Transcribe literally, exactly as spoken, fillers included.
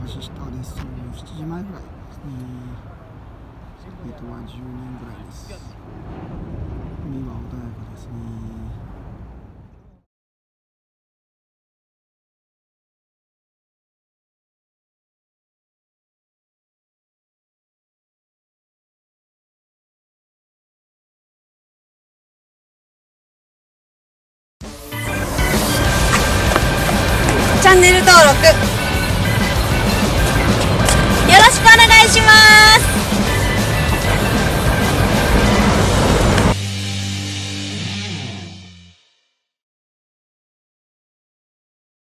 年下です。しちじまえぐらいですね。えっとはじゅうねんぐらいです。海は穏やかですね。 チャンネル登録